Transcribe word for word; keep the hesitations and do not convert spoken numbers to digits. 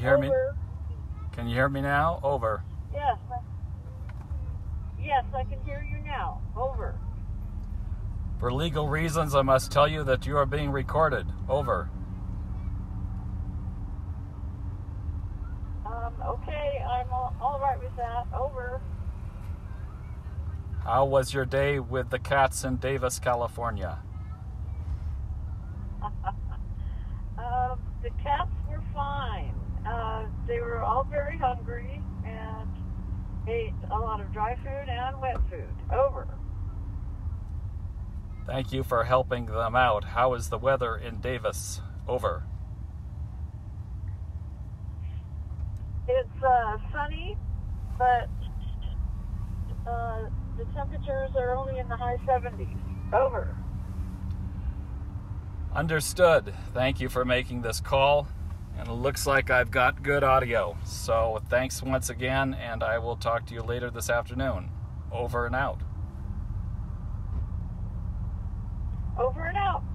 hear me? Over. Can you hear me now? Over. Yes. Yes, I can hear you now. Over. For legal reasons, I must tell you that you are being recorded. Over. Um, okay, I'm all, all right with that. Over. How was your day with the cats in Davis, California? um, the cats were fine. Uh, they were all very hungry and ate a lot of dry food and wet food. Over. Thank you for helping them out. How is the weather in Davis? Over. It's uh, sunny, but uh, the temperatures are only in the high seventies. Over. Understood. Thank you for making this call. And it looks like I've got good audio. So thanks once again, and I will talk to you later this afternoon. Over and out. Over and out.